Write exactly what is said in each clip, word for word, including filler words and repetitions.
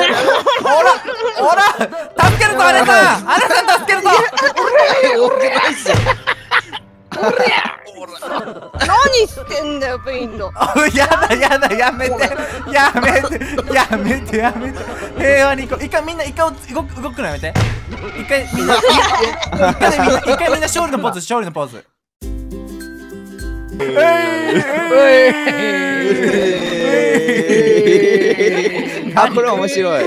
ほらほら助けるぞあれさんあれさん助けるぞ俺ないっすよ。 何してんだよペイント。 やだやだやめてやめてやめてやめて平和に行こう。一回みんな一回動く動くのやめて。一回みんな一回みんな一回みんな勝利のポーズ勝利のポーズ。 あ、これ面白い。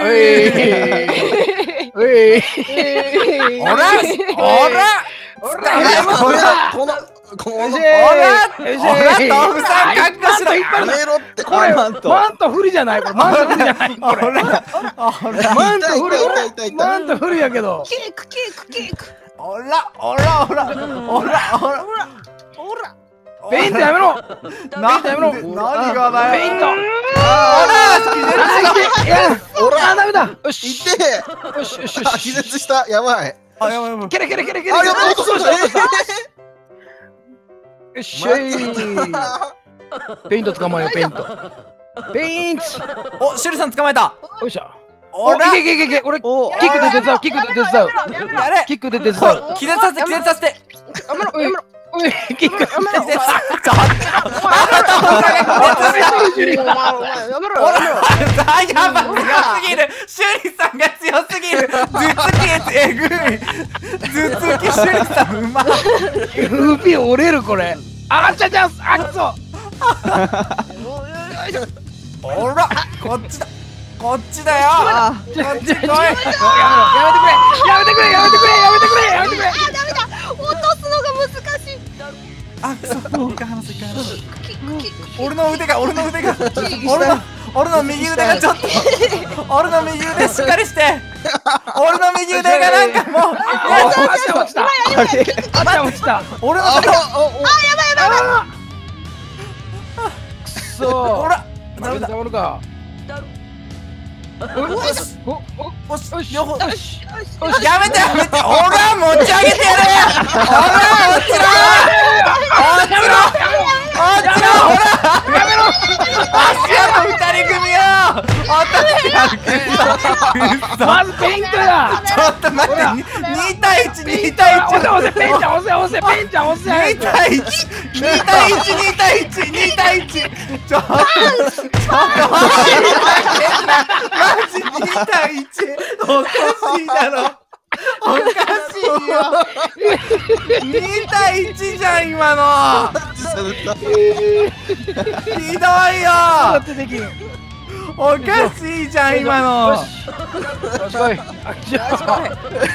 おらおらこらこのこのおらおら豆腐さん覚悟しろ。 やめろって。 これマントマント不利じゃないこれマント不利じゃないこれマント不利マント不利やけどケークケークケーク。 おらおらおらおらおらほらほら。 ペイントやめろな何がだよペイントいや、 おらあダメだよしいってよしよしよあ、気絶した。やばい。 あやばいやばいケレケレケレケレあ、やばい。落としました。 よっしゃいペイント捕まえよペイントペイントおシュリさん捕まえた。 よいしょおらいけいけいけいけ俺キックで手伝うキックで手伝うやれキックで手伝う気絶させて気絶させて。 やめろやめろ。 おいキック気絶させて。 お前お前やめろやめろ。 あやばい強すぎる。シュリさんが強すぎる。頭突きえぐい。頭突きシュリさんうまい。 指折れるこれあちゃちゃあくそほらこっちだこっちだよ。こっち来い。 やめてくれやめてくれやめてくれやめてくれやめてくれやめてくれあダメだ。落とすのが難しい。 あそう一回離す一回離す。 キックキック。 俺の腕が俺の腕が俺の俺の右腕がちょっと俺の右腕しっかりして俺の右腕がなんかもう足落ちた足落ちた俺のあ、 腕があ、お、 くそほらダダメメだ。 だダメかよしおおよし両方よしやめてやめて。ほら持ち上げてやる。ほら落ちろ落ちろ落ちろほらやめろ。足跡二人組よ。落としてやるくそ。 まずペイントやちょっと待ってに対いちに対いち押せ押せペインちゃん押せ押せペインちゃん押せに対いちに対いちに対いちに対いちちょっとちょっと待ってマジに対いちおかしいだろ。おかしいよ。に対いちじゃん今の。ひどいよ。おかしいじゃん今の。 よし来いあじゃあ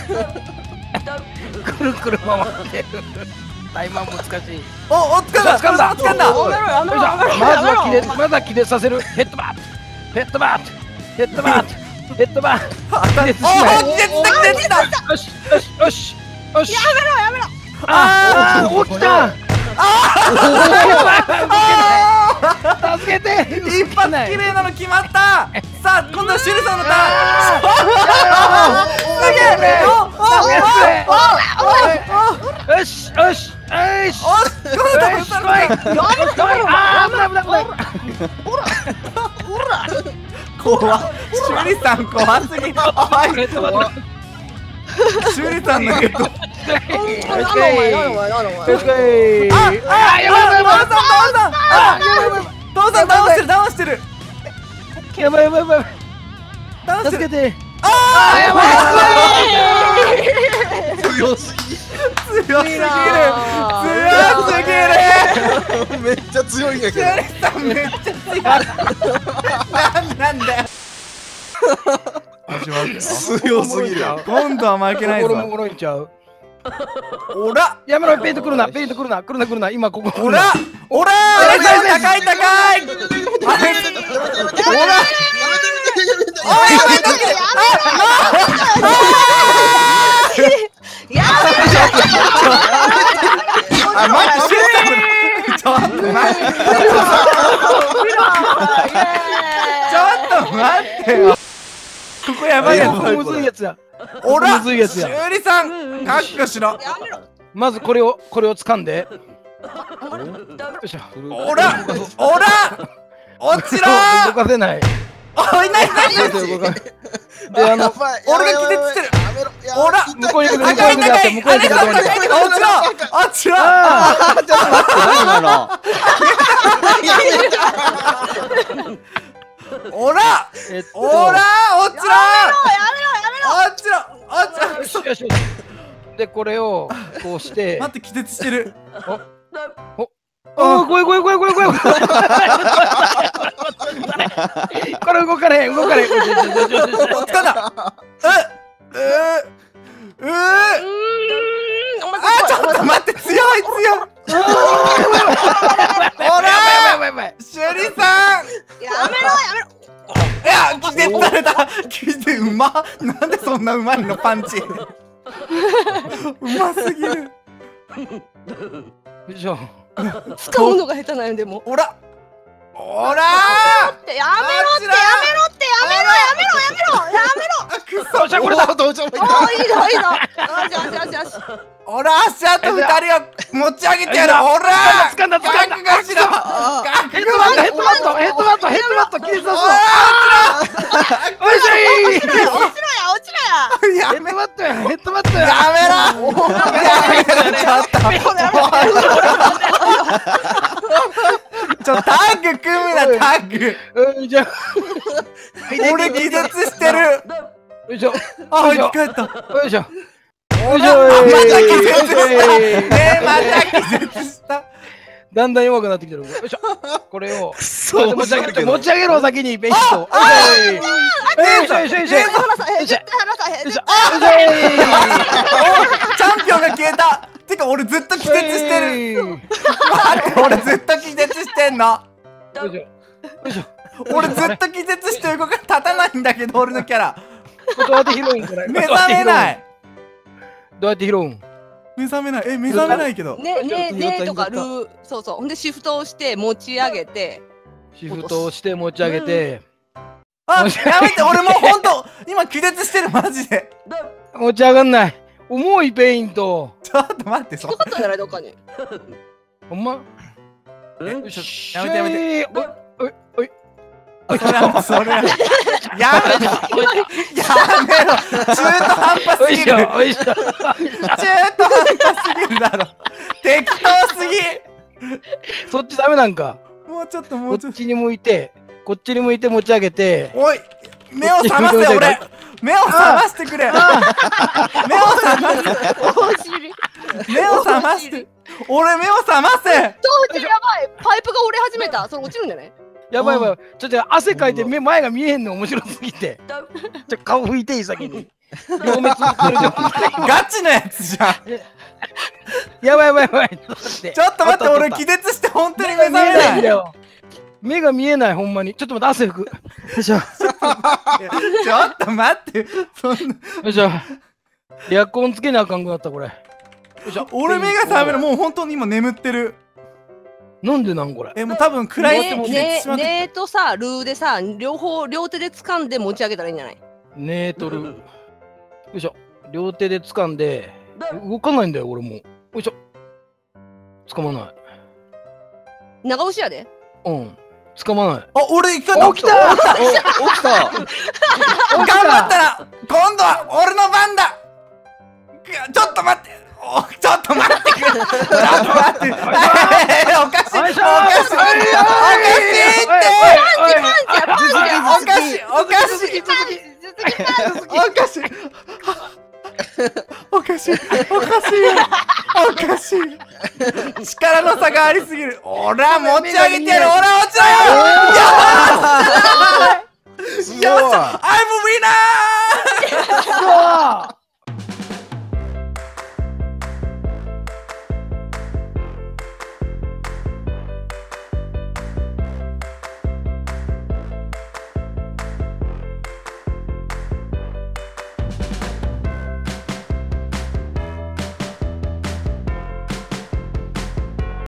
くるくる回ってるタイマン難しいおお掴んだ掴んだ掴んだ。 よいしょまずは気でまずは気でさせるヘッドバットヘッドバットヘッドバットヘッドバットおお気絶した気絶した。 よしよしよしよしやめろやめろ。 ああ起きた助けて一発綺麗なの決まった。さあ今度はシュリさんのターン。すげえ。 よしよしよしおっ今度はよし来いあー危ない危ない危ない怖っ。シュリさん怖すぎる。おいヘッドバットシュリさんのヘッド。 なんだお前なんだお前なんだお前。 よし来いああやばいやばいやばい父さん父さん父さん倒してる倒してるやばいやばいやばい倒してる。 助けてあやばい。 強すぎ。 強すぎる。強すぎる。 めっちゃ強いんやけど。 シュリさんめっちゃ強い。なんなんだよ。始まる。 強すぎる。 今度は負けないぞ。 心もおもろいんちゃう。 おら。 やめろ、ペイント来るな、ペイント来るな、来るな来るな、今ここ。 おら。おら。高い高い。あれ。おら。おいやめとけ。 やあ、待って、ちょっと待って。ちょっと待ってよ。ここやばいやつ。 むずいやつや。 おら。 むずいやつや。 しゅうりさん、かっこしろ。 まずこれをこれを掴んで。よいしょ。 おら。おら。落ちろ動かせない。 おい、ないないない。 で、あの、 俺が気絶してる。おら。 向こうに行く、向こう高いに行く、 高い。 向こうに行く、向こうに行く。 落ちろ。落ちろ。 ああ、ちょっと待って、 今の。 おら。 えっと、 おら。落ちろ。落ちろ。落ちろ。 よしよしよし。で、これをこうして。 待って、気絶してる。 おお、怖い怖い怖い怖い怖い。これ動かれへん、動かれへん。 つかんだ。ううううあ、ちょっと待って、強い強い。おらー、シュリさん。 めろやめろ。 いや、気絶された。気絶うま。なんでそんなうまいのパンチ。うますぎる。 よいしょ。 使うのが下手なんよでも。 おら。おらー。 やめろってやめろってやめろやめろやめろやめろ。 あ、くそ。 よっしゃ、これだ。 どうしようもおーいいぞいいぞ。よしよしよしよし。 おら、足跡二人を持ち上げてやる。おら。 掴んだ掴んだ掴んだ。 覚悟しろ。 ヘッドバットヘッドバットヘッドバットヘッドバット切り刺す。おいしょい。 落ちろや落ちろや。 やヘッドバットやヘッドバットや。 やめろ。やめろ。ちょっと。ちょ、タッグ組むな、タッグ。 うん、じゃあ。 俺気絶してる。 よいしょ。 あ、生き返った。 よいしょ。 おら、また気絶した。ねえ、また気絶した。 だんだん弱くなってきてる。よいしょ。これをそう持ち上げて持ち上げろ先にベンチと。よいしょよいしょよいしょよいしょ。 離さへん絶対離さへん。 よいしょ。 チャンピオンが消えた。てか、俺ずっと気絶してる。 る。 待って、俺ずっと気絶してんの。 よいしょ。よいしょ。 俺ずっと気絶して動か立たないんだけど、俺のキャラ。 どうやって拾うんこれ。 目覚めない。 どうやって拾うん。 目覚めない。え、目覚めないけど。 ねねねとかルーそうそうほんでシフトをして持ち上げて。 シフトをして持ち上げて。 あ、やめて、俺もうほんと、今気絶してる、マジで。 持ち上がんない。重いペイント。 ちょっと待って、そ低かったんじゃないどっかに。 ほんま。 よいしょ。 やめてやめて。 おいおい。 それはもうそれは。やめろ。やめろ。中途半端すぎる。 おいしょ。 中途半端すぎるだろ。適当すぎ。 そっちダメなんか。 もうちょっともこうちょっと。 っちに向いて、こっちに向いて持ち上げて。 おい、目を覚ませ俺。目を覚ましてくれ。目を覚ませ。 お尻。 目を覚まして。俺目を覚ませ。 当時やばいパイプが折れ始めた。それ落ちるんじゃない？ やばいやばい。ちょっと汗かいて目前が見えへんの面白すぎて。ちょ顔拭いていい先に。両目つぶってる。 ガチのやつじゃん。 やばいやばいやばい。 ちょっと待って、俺気絶して本当に目覚めない。 目が見えないほんまに。ちょっと待って汗拭く。よいしょ。 ちょっと待って。そんな。 よいしょ。エアコンつけなあかんくなったこれ。よいしょ。 俺目が覚める。もう本当に今眠ってる。 なんでなんこれ。 え、もう多分暗いってもう気絶ねしまって。 ねとさルーでさ両方両手で掴んで持ち上げたらいいんじゃない？ ネートル。よいしょ。両手で掴んで。動かないんだよ俺もう。よいしょ。掴まない。 長押しやで。 うん。掴まない。 あ、俺一回起きた。 起きた。 頑張ったら今度は俺の番だ。ちょっと待って。おちょっと待ってくれ。ちょっと待って。おかしい。おかしい。おかしいって。おかしい。おかしい。 続きパンチやパンチやパンチおかしい。おかしい。 続きパンチ続きパンチおかしいおかしいおかしいおかしい力の差がありすぎる。おら持ち上げてやる。おら落ちろよ。よーし